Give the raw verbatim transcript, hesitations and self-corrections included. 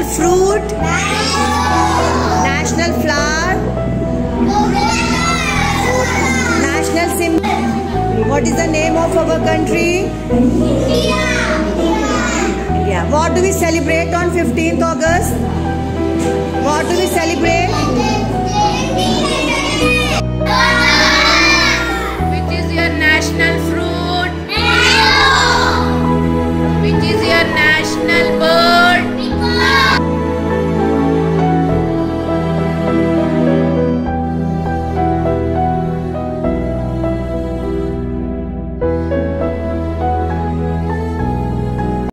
National fruit. National flower. National symbol. What is the name of our country? India. India. What do we celebrate on fifteenth August? What do we celebrate?